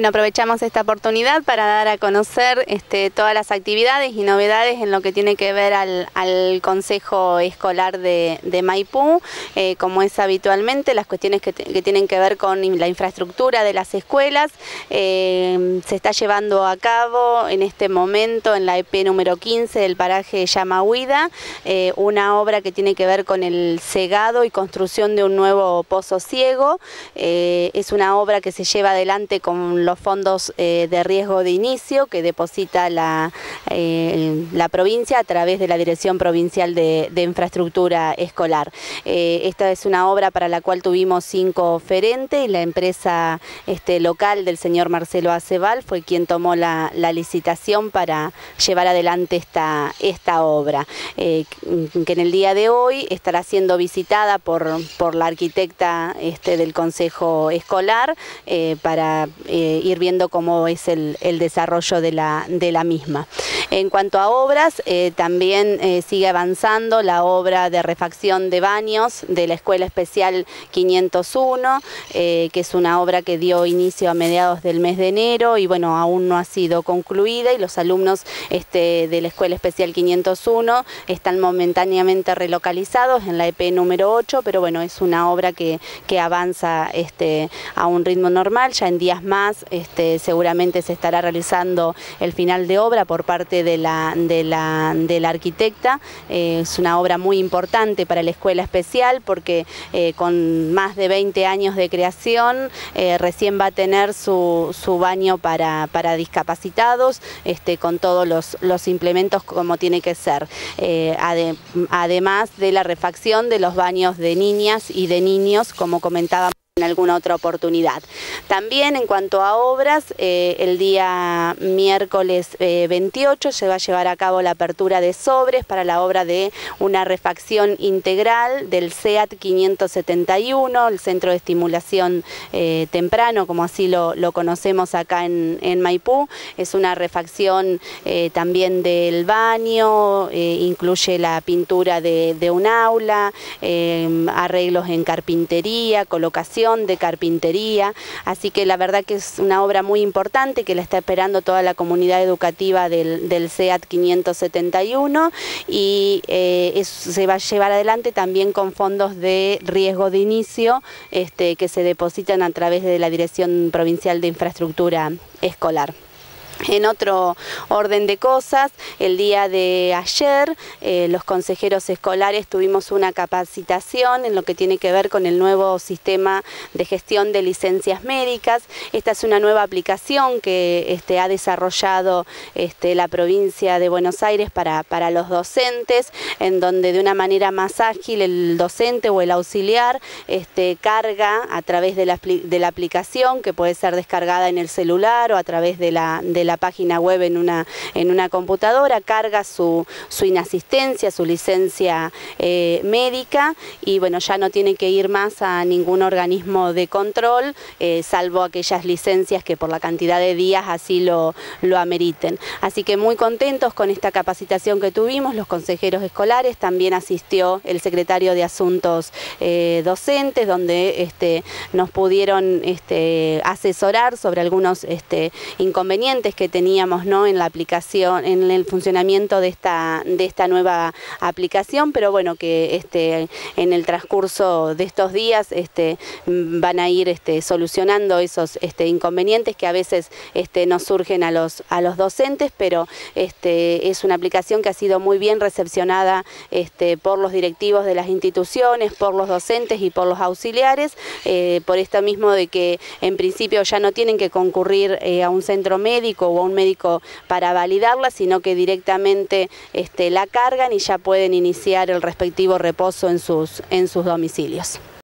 Bueno, aprovechamos esta oportunidad para dar a conocer todas las actividades y novedades en lo que tiene que ver al Consejo Escolar de Maipú, como es habitualmente, las cuestiones que tienen que ver con la infraestructura de las escuelas. Se está llevando a cabo en este momento en la EP número 15 del paraje Yamahuida, una obra que tiene que ver con el cegado y construcción de un nuevo pozo ciego. Es una obra que se lleva adelante con los fondos de riesgo de inicio que deposita la provincia a través de la Dirección Provincial de Infraestructura Escolar. Esta es una obra para la cual tuvimos 5 oferentes y la empresa local del señor Marcelo Acebal fue quien tomó la licitación para llevar adelante esta obra, que en el día de hoy estará siendo visitada por la arquitecta del Consejo Escolar para ir viendo cómo es el desarrollo de la misma. En cuanto a obras, también sigue avanzando la obra de refacción de baños de la Escuela Especial 501, que es una obra que dio inicio a mediados del mes de enero y bueno, aún no ha sido concluida y los alumnos de la Escuela Especial 501 están momentáneamente relocalizados en la EP número 8, pero bueno, es una obra que avanza a un ritmo normal. Ya en días más seguramente se estará realizando el final de obra por parte de la arquitecta. Es una obra muy importante para la Escuela Especial porque con más de 20 años de creación recién va a tener su baño para discapacitados, con todos los implementos como tiene que ser, además de la refacción de los baños de niñas y de niños, como comentaba en alguna otra oportunidad. También en cuanto a obras, el día miércoles 28 se va a llevar a cabo la apertura de sobres para la obra de una refacción integral del CEAT 571, el Centro de Estimulación Temprano, como así lo conocemos acá en Maipú. Es una refacción también del baño, incluye la pintura de un aula, arreglos en carpintería, colocación de carpintería, así que la verdad que es una obra muy importante que la está esperando toda la comunidad educativa del CEAT 571 y se va a llevar adelante también con fondos de riesgo de inicio que se depositan a través de la Dirección Provincial de Infraestructura Escolar. En otro orden de cosas, el día de ayer los consejeros escolares tuvimos una capacitación en lo que tiene que ver con el nuevo sistema de gestión de licencias médicas. Esta es una nueva aplicación que ha desarrollado la provincia de Buenos Aires para los docentes, en donde de una manera más ágil el docente o el auxiliar carga a través de la aplicación, que puede ser descargada en el celular o a través de la página web en una computadora, carga su inasistencia, su licencia médica y bueno, ya no tiene que ir más a ningún organismo de control, salvo aquellas licencias que por la cantidad de días así lo ameriten. Así que muy contentos con esta capacitación que tuvimos los consejeros escolares. También asistió el secretario de Asuntos Docentes, donde nos pudieron asesorar sobre algunos inconvenientes que teníamos, ¿no?, en la aplicación, en el funcionamiento de esta nueva aplicación, pero bueno, que en el transcurso de estos días van a ir solucionando esos inconvenientes que a veces nos surgen a los docentes, pero es una aplicación que ha sido muy bien recepcionada por los directivos de las instituciones, por los docentes y por los auxiliares, por esto mismo de que en principio ya no tienen que concurrir a un centro médico o a un médico para validarla, sino que directamente la cargan y ya pueden iniciar el respectivo reposo en sus domicilios.